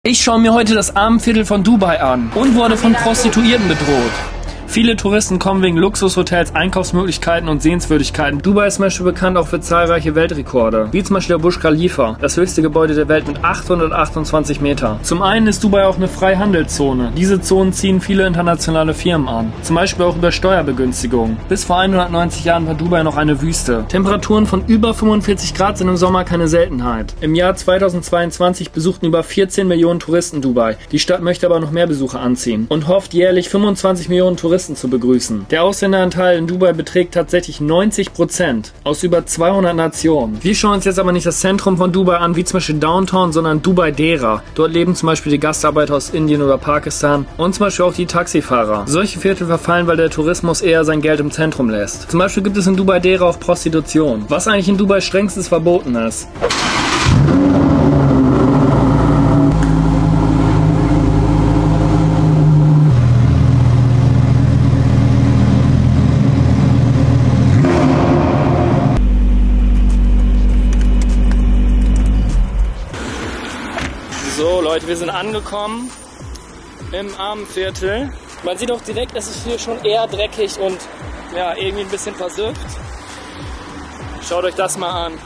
Ich schaue mir heute das Armenviertel von Dubai an und wurde von Prostituierten bedroht. Viele Touristen kommen wegen Luxushotels, Einkaufsmöglichkeiten und Sehenswürdigkeiten. Dubai ist zum Beispiel bekannt auch für zahlreiche Weltrekorde, wie zum Beispiel der Burj Khalifa, das höchste Gebäude der Welt mit 828 Meter. Zum einen ist Dubai auch eine Freihandelszone. Diese Zonen ziehen viele internationale Firmen an, zum Beispiel auch über Steuerbegünstigungen. Bis vor 190 Jahren war Dubai noch eine Wüste. Temperaturen von über 45 Grad sind im Sommer keine Seltenheit. Im Jahr 2022 besuchten über 14 Millionen Touristen Dubai. Die Stadt möchte aber noch mehr Besucher anziehen und hofft jährlich 25 Millionen Touristen zu begrüßen. Der Ausländeranteil in Dubai beträgt tatsächlich 90% aus über 200 Nationen. Wir schauen uns jetzt aber nicht das Zentrum von Dubai an, wie zum Beispiel Downtown, sondern Dubai Dera. Dort leben zum Beispiel die Gastarbeiter aus Indien oder Pakistan und zum Beispiel auch die Taxifahrer. Solche Viertel verfallen, weil der Tourismus eher sein Geld im Zentrum lässt. Zum Beispiel gibt es in Dubai Dera auch Prostitution, was eigentlich in Dubai strengstens verboten ist. So Leute, wir sind angekommen im Armenviertel. Man sieht auch direkt, es ist hier schon eher dreckig und ja, irgendwie ein bisschen versüfft. Schaut euch das mal an.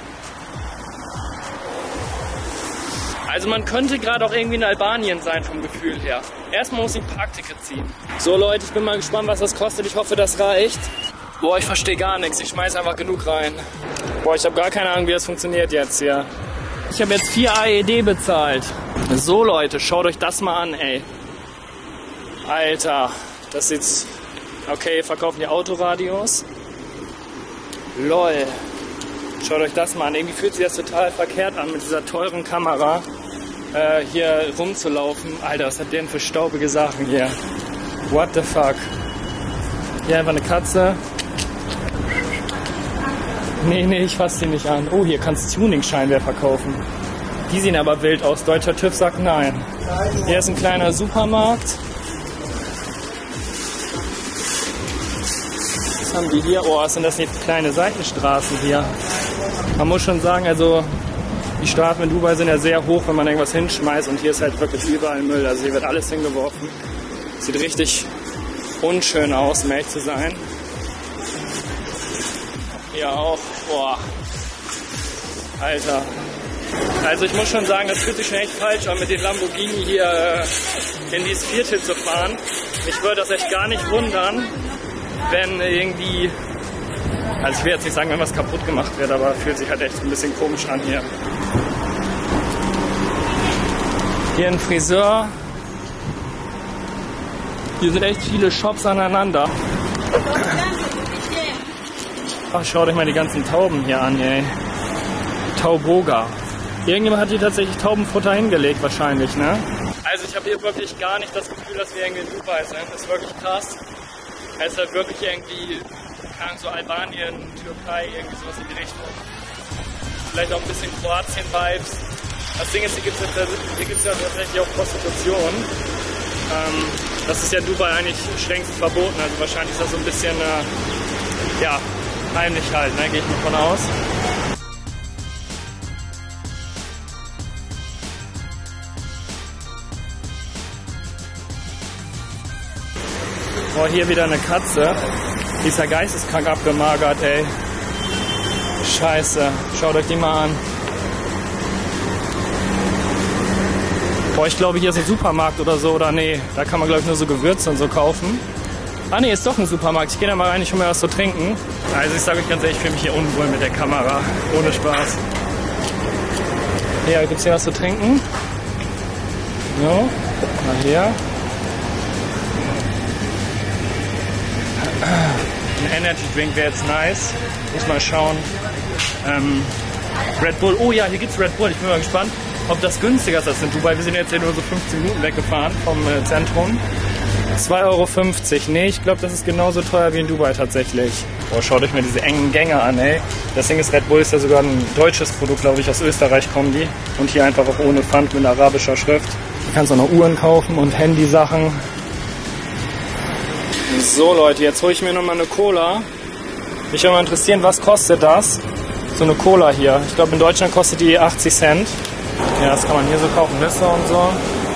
Also man könnte gerade auch irgendwie in Albanien sein vom Gefühl her. Erstmal muss ich ein Parkticket ziehen. So Leute, ich bin mal gespannt, was das kostet. Ich hoffe, das reicht. Boah, ich verstehe gar nichts. Ich schmeiß einfach genug rein. Boah, ich habe gar keine Ahnung, wie das funktioniert jetzt hier. Ich habe jetzt 4 AED bezahlt. So Leute, schaut euch das mal an, ey. Alter, das sieht's... Okay, verkaufen die Autoradios. LOL. Schaut euch das mal an. Irgendwie fühlt sich das total verkehrt an, mit dieser teuren Kamera hier rumzulaufen. Alter, was hat der denn für staubige Sachen hier? What the fuck? Hier einfach eine Katze. Nee, ich fasse die nicht an. Oh, hier kannst du Tuning-Scheinwerfer kaufen. Die sehen aber wild aus. Deutscher TÜV sagt nein. Hier ist ein kleiner Supermarkt. Was haben die hier? Oh, was sind das hier für kleine Seitenstraßen hier? Man muss schon sagen, also die Strafen in Dubai sind ja sehr hoch, wenn man irgendwas hinschmeißt. Und hier ist halt wirklich überall Müll. Also hier wird alles hingeworfen. Sieht richtig unschön aus, um ehrlich zu sein. Hier auch. Boah. Alter. Also ich muss schon sagen, das fühlt sich schon echt falsch an, mit dem Lamborghini hier in dieses Viertel zu fahren. Mich würde das echt gar nicht wundern, wenn irgendwie, also ich will jetzt nicht sagen, wenn was kaputt gemacht wird, aber fühlt sich halt echt ein bisschen komisch an hier. Hier ein Friseur. Hier sind echt viele Shops aneinander. Ach, schaut euch mal die ganzen Tauben hier an, ey. Tauboga. Irgendjemand hat hier tatsächlich Taubenfutter hingelegt, wahrscheinlich, ne? Also ich habe hier wirklich gar nicht das Gefühl, dass wir irgendwie in Dubai sind. Das ist wirklich krass. Es ist halt wirklich irgendwie, so Albanien, Türkei, irgendwie sowas in die Richtung. Vielleicht auch ein bisschen Kroatien-Vibes. Das Ding ist, hier gibt's ja tatsächlich auch Prostitution. Das ist ja in Dubai eigentlich strengstens verboten. Also wahrscheinlich ist das so ein bisschen, ja, heimlich halt, ne? Gehe ich mal von aus. Boah, hier wieder eine Katze. Die ist ja geisteskrank abgemagert, ey. Scheiße. Schaut euch die mal an. Boah, ich glaube, hier ist ein Supermarkt oder so, oder nee. Da kann man, glaube ich, nur so Gewürze und so kaufen. Ah, nee, ist doch ein Supermarkt. Ich gehe da mal rein, ich hole mir was zu trinken. Also ich sage euch ganz ehrlich, ich fühle mich hier unwohl mit der Kamera. Ohne Spaß. Hier, gibt's hier was zu trinken? So, mal hier. Ein Energy Drink wäre jetzt nice. Muss mal schauen. Red Bull. Oh ja, hier gibt's Red Bull. Ich bin mal gespannt, ob das günstiger ist als in Dubai. Wir sind jetzt hier nur so 15 Minuten weggefahren vom Zentrum. 2,50 Euro. Nee, ich glaube, das ist genauso teuer wie in Dubai tatsächlich. Boah, schaut euch mal diese engen Gänge an, ey. Das Ding ist, Red Bull ist ja sogar ein deutsches Produkt, glaube ich. Aus Österreich kommen die. Und hier einfach auch ohne Pfand mit arabischer Schrift. Du kannst auch noch Uhren kaufen und Handysachen. So Leute, jetzt hole ich mir nochmal eine Cola. Mich würde mal interessieren, was kostet das? So eine Cola hier. Ich glaube, in Deutschland kostet die 80 Cent. Ja, das kann man hier so kaufen, Nüsse und so.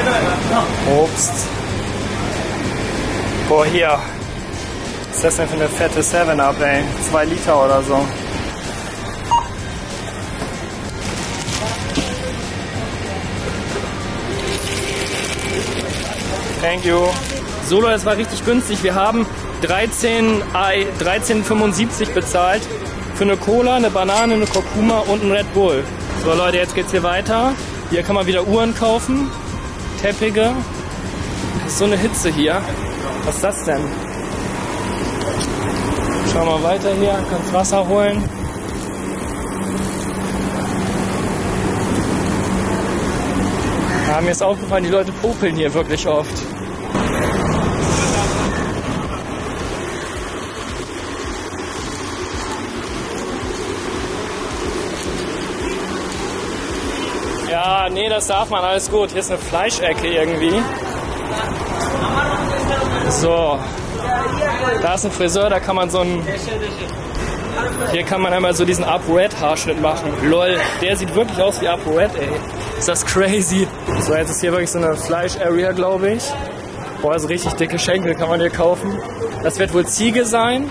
Obst. Boah, hier. Was ist das denn für eine fette 7-Up, ey? 2 Liter oder so. Thank you. So Leute, es war richtig günstig. Wir haben 13,75 bezahlt für eine Cola, eine Banane, eine Kurkuma und einen Red Bull. So Leute, jetzt geht's hier weiter. Hier kann man wieder Uhren kaufen, Teppiche. Das ist so eine Hitze hier. Was ist das denn? Schauen wir weiter hier, kannst Wasser holen. Ja, mir ist aufgefallen, die Leute popeln hier wirklich oft. Ja, nee, das darf man, alles gut. Hier ist eine Fleischecke irgendwie. So. Da ist ein Friseur, da kann man so einen... Hier kann man einmal so diesen ApoRed-Haarschnitt machen. Lol, der sieht wirklich aus wie ApoRed, ey. Ist das crazy. So, jetzt ist hier wirklich so eine Fleisch-Area, glaube ich. Boah, so richtig dicke Schenkel kann man hier kaufen. Das wird wohl Ziege sein.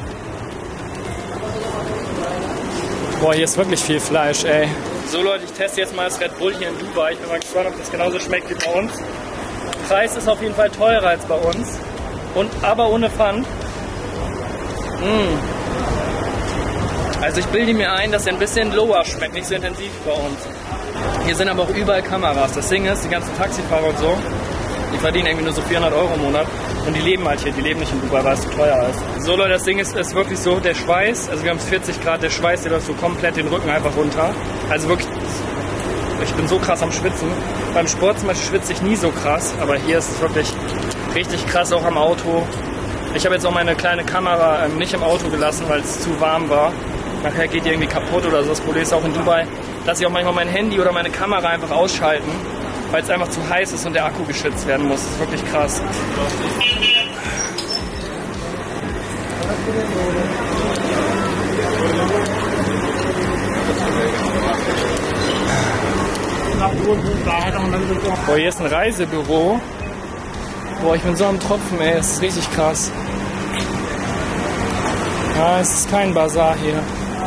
Boah, hier ist wirklich viel Fleisch, ey. So Leute, ich teste jetzt mal das Red Bull hier in Dubai. Ich bin mal gespannt, ob das genauso schmeckt wie bei uns. Der Preis ist auf jeden Fall teurer als bei uns. Aber ohne Pfand. Also ich bilde mir ein, dass er ein bisschen lower schmeckt, nicht so intensiv bei uns. Hier sind aber auch überall Kameras. Das Ding ist, die ganzen Taxifahrer und so, die verdienen irgendwie nur so 400 € im Monat. Und die leben halt hier, die leben nicht in Dubai, weil es zu teuer ist. So Leute, das Ding ist wirklich so, der Schweiß, also wir haben 40 Grad, der Schweiß, der läuft so komplett den Rücken einfach runter. Also wirklich, ich bin so krass am Schwitzen. Beim Sport zum Beispiel schwitze ich nie so krass, aber hier ist es wirklich richtig krass, auch am Auto. Ich habe jetzt auch meine kleine Kamera nicht im Auto gelassen, weil es zu warm war. Nachher geht die irgendwie kaputt oder so. Das Problem ist auch in Dubai, dass ich auch manchmal mein Handy oder meine Kamera einfach ausschalten, weil es einfach zu heiß ist und der Akku geschützt werden muss. Das ist wirklich krass. Boah, hier ist ein Reisebüro. Boah, ich bin so am Tropfen, ey. Das ist richtig krass. Ja, es ist kein Bazar hier.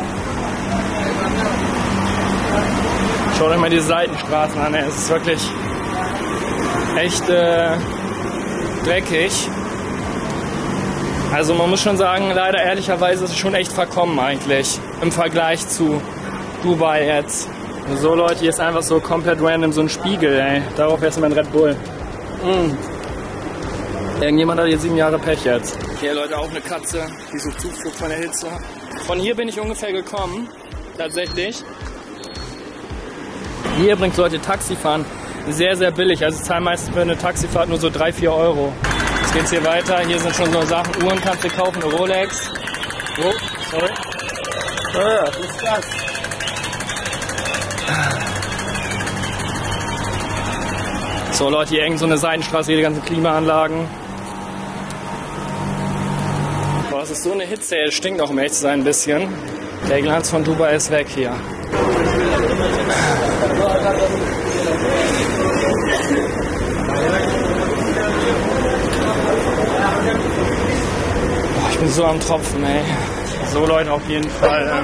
Schaut euch mal die Seitenstraßen an, ey. Es ist wirklich echt dreckig. Also man muss schon sagen, leider ehrlicherweise ist es schon echt verkommen eigentlich. Im Vergleich zu Dubai jetzt. So Leute, hier ist einfach so komplett random so ein Spiegel, ey. Darauf erst mal ein Red Bull. Irgendjemand hat hier 7 Jahre Pech jetzt. Hier Leute, auch eine Katze, die sucht Zuflucht von der Hitze. Von hier bin ich ungefähr gekommen, tatsächlich. Hier bringt Leute Taxifahren sehr, sehr billig. Also ich zahle meistens für eine Taxifahrt nur so 3-4 €. Jetzt geht's hier weiter. Hier sind schon so Sachen, Uhren kannst du kaufen, eine Rolex. Oh, sorry. Was ist das? So Leute, hier eng so eine Seitenstraße, hier die ganzen Klimaanlagen. Boah, es ist so eine Hitze, es stinkt auch, um ehrlich zu sein, ein bisschen. Der Glanz von Dubai ist weg hier. Boah, ich bin so am Tropfen, ey. So Leute, auf jeden Fall.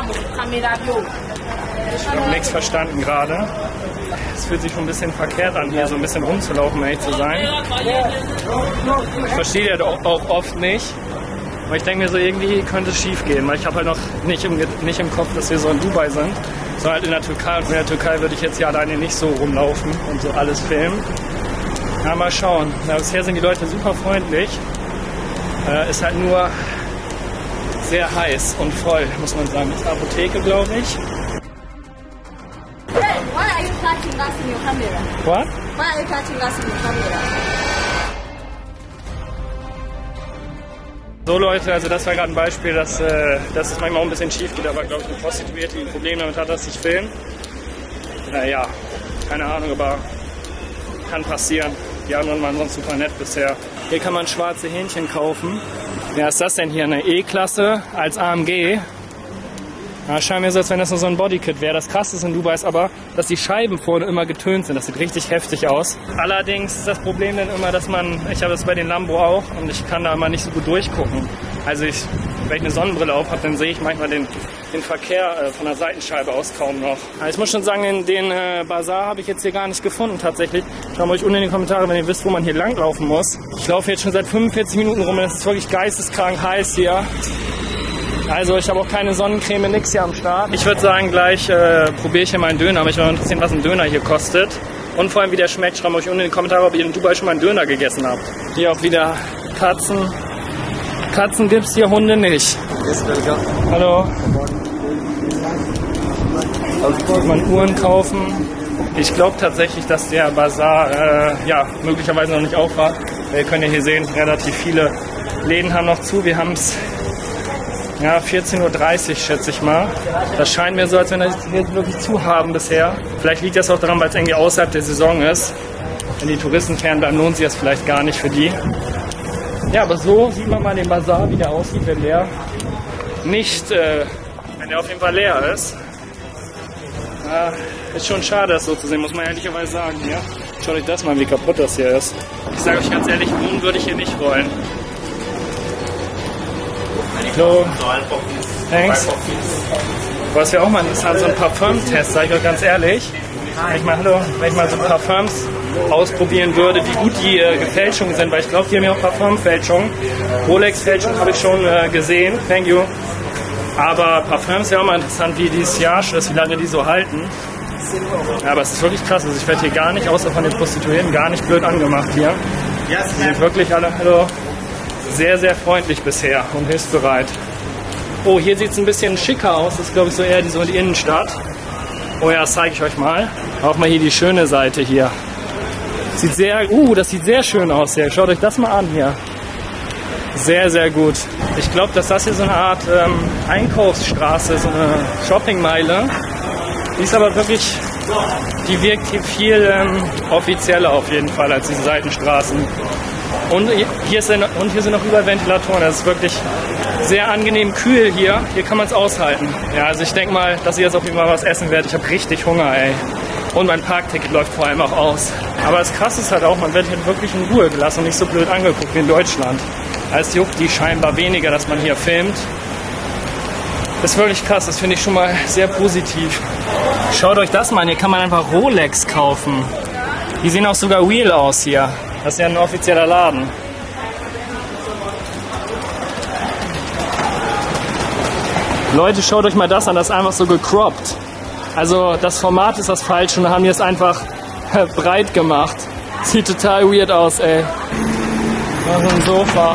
Ich habe nichts verstanden gerade. Es fühlt sich schon ein bisschen verkehrt an, hier so ein bisschen rumzulaufen, um ehrlich zu sein. Ich verstehe ja auch oft nicht. Aber ich denke mir so, irgendwie könnte es schief gehen, weil ich habe halt noch nicht im Kopf, dass wir so in Dubai sind, sondern halt in der Türkei. Und in der Türkei würde ich jetzt ja alleine nicht so rumlaufen und so alles filmen. Ja, mal schauen. Ja, bisher sind die Leute super freundlich. Ist halt nur sehr heiß und voll, muss man sagen. Das ist eine Apotheke, glaube ich. Why are you touching us in your camera? What? Why are you touching us in your camera? So Leute, also das war gerade ein Beispiel, dass es manchmal auch ein bisschen schief geht, aber glaube ich eine Prostituierte, die ein Problem damit hat, dass ich filme. Ja, keine Ahnung, aber kann passieren. Die anderen waren sonst super nett bisher. Hier kann man schwarze Hähnchen kaufen. Ja, was ist das denn hier? Eine E-Klasse als AMG. Ja, scheint mir so, als wenn das nur so ein Bodykit wäre. Das Krasse ist in Dubai ist aber, dass die Scheiben vorne immer getönt sind. Das sieht richtig heftig aus. Allerdings ist das Problem dann immer, dass ich habe das bei den Lambo auch und ich kann da immer nicht so gut durchgucken. Also wenn ich eine Sonnenbrille auf habe, dann sehe ich manchmal den Verkehr von der Seitenscheibe aus kaum noch. Also ich muss schon sagen, den Bazar habe ich jetzt hier gar nicht gefunden tatsächlich. Schreibt euch unten in die Kommentare, wenn ihr wisst, wo man hier langlaufen muss. Ich laufe jetzt schon seit 45 Minuten rum und es ist wirklich geisteskrank heiß hier. Also ich habe auch keine Sonnencreme, nix hier am Start. Ich würde sagen, gleich probiere ich hier mal einen Döner. Mich würde interessieren, was ein Döner hier kostet. Und vor allem, wie der schmeckt. Schreibt euch unten in die Kommentare, ob ihr in Dubai schon mal einen Döner gegessen habt. Hier auch wieder Katzen. Katzen gibt's hier, Hunde nicht. Hallo. Kann man Uhren kaufen. Ich glaube tatsächlich, dass der Bazar möglicherweise noch nicht auf war. Wir können ja hier sehen, relativ viele Läden haben noch zu. Wir haben es 14:30 Uhr, schätze ich mal. Das scheint mir so, als wenn wir jetzt wirklich zu haben bisher. Vielleicht liegt das auch daran, weil es irgendwie außerhalb der Saison ist. Wenn die Touristen fernbleiben, lohnt sich das vielleicht gar nicht für die. Ja, aber so sieht man mal den Bazar, wie der aussieht, wenn der wenn der auf jeden Fall leer ist. Ist schon schade, das so zu sehen, muss man ehrlicherweise sagen. Ja? Schaut euch das mal, wie kaputt das hier ist. Ich sage euch ganz ehrlich, wohnen würde ich hier nicht wollen. Hallo. Thanks. Was wir auch mal interessant, so ein Parfum-Test, sage ich euch ganz ehrlich. Wenn ich mal so Parfums ausprobieren würde, wie gut die Gefälschungen sind, weil ich glaube, die haben ja auch Parfumfälschungen. Rolex-Fälschung habe ich schon gesehen. Thank you. Aber Parfums wäre auch mal interessant, wie die Sillage ist, wie lange die so halten. Ja, aber es ist wirklich krass. Also ich werde hier gar nicht, außer von den Prostituierten, gar nicht blöd angemacht hier. Die sind wirklich alle sehr, sehr freundlich bisher und hilfsbereit. Oh, hier sieht es ein bisschen schicker aus. Das ist, glaube ich, so eher die Innenstadt. Oh ja, das zeige ich euch mal. Auch mal hier die schöne Seite hier. Das sieht sehr schön aus hier. Schaut euch das mal an hier. Sehr, sehr gut. Ich glaube, dass das hier so eine Art Einkaufsstraße ist, so eine Shoppingmeile. Die ist aber wirklich, die wirkt hier viel offizieller auf jeden Fall als diese Seitenstraßen. Und hier sind noch Überventilatoren. Das ist wirklich sehr angenehm kühl hier. Hier kann man es aushalten. Ja, also ich denke mal, dass ich jetzt auf jeden Fall was essen werde. Ich habe richtig Hunger, ey. Und mein Parkticket läuft vor allem auch aus. Aber das Krasse ist halt auch, man wird hier wirklich in Ruhe gelassen und nicht so blöd angeguckt wie in Deutschland. Es juckt die scheinbar weniger, dass man hier filmt. Das ist wirklich krass, das finde ich schon mal sehr positiv. Schaut euch das mal an, hier kann man einfach Rolex kaufen. Die sehen auch sogar real aus hier. Das ist ja ein offizieller Laden. Leute, schaut euch mal das an, das ist einfach so gecroppt. Also das Format ist das falsch und da haben die es einfach breit gemacht. Sieht total weird aus, ey. Da ist ein Sofa.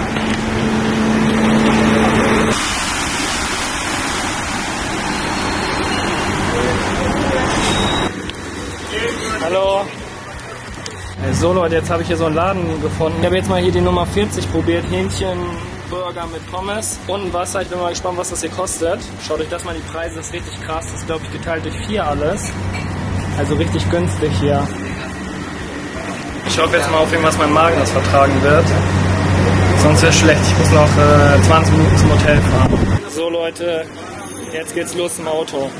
Hallo. So Leute, jetzt habe ich hier so einen Laden gefunden. Ich habe jetzt mal hier die Nummer 40 probiert. Hähnchenburger mit Pommes und ein Wasser. Ich bin mal gespannt, was das hier kostet. Schaut euch das mal, die Preise, das ist richtig krass. Das ist, glaube ich, geteilt durch 4 alles. Also richtig günstig hier. Ich hoffe jetzt mal auf irgendwas, mein Magen das vertragen wird. Sonst wäre es schlecht. Ich muss noch 20 Minuten zum Hotel fahren. So Leute, jetzt geht's los im Auto.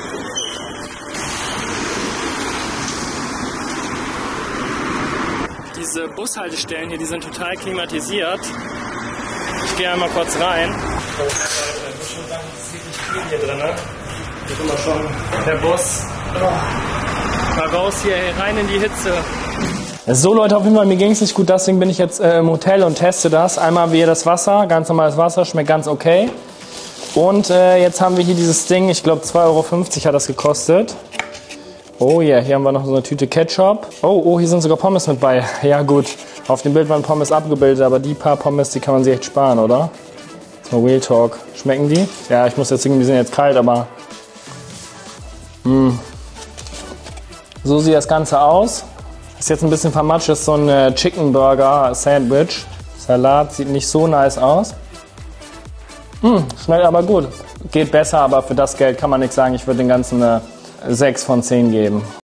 Diese Bushaltestellen hier, die sind total klimatisiert. Ich gehe einmal kurz rein. Ich muss schon sagen, es ist richtig viel hier drin. Hier ist immer schon der Bus. Mal raus hier, rein in die Hitze. So Leute, auf jeden Fall, mir ging es nicht gut, deswegen bin ich jetzt im Hotel und teste das. Einmal wie das Wasser, ganz normales Wasser, schmeckt ganz okay. Und jetzt haben wir hier dieses Ding, ich glaube 2,50 € hat das gekostet. Oh ja, hier haben wir noch so eine Tüte Ketchup. Oh, hier sind sogar Pommes mit bei. Ja gut, auf dem Bild waren Pommes abgebildet, aber die paar Pommes, die kann man sich echt sparen, oder? So, Real Talk. Schmecken die? Ja, ich muss jetzt irgendwie, die sind jetzt kalt, aber... So sieht das Ganze aus. Ist jetzt ein bisschen vermatscht, ist so ein Chicken Burger Sandwich. Salat sieht nicht so nice aus. Schmeckt aber gut. Geht besser, aber für das Geld kann man nichts sagen. Ich würde den ganzen 6 von 10 geben.